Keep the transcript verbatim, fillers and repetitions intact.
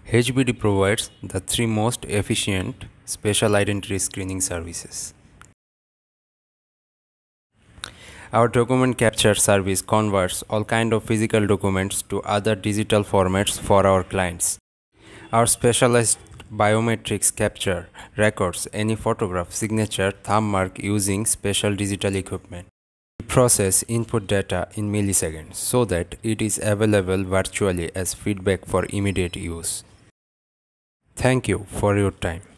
HedgeBD provides the three most efficient special identity screening services. Our document capture service converts all kinds of physical documents to other digital formats for our clients. Our specialized biometrics capture records any photograph, signature, thumb mark using special digital equipment. We process input data in milliseconds so that it is available virtually as feedback for immediate use. Thank you for your time.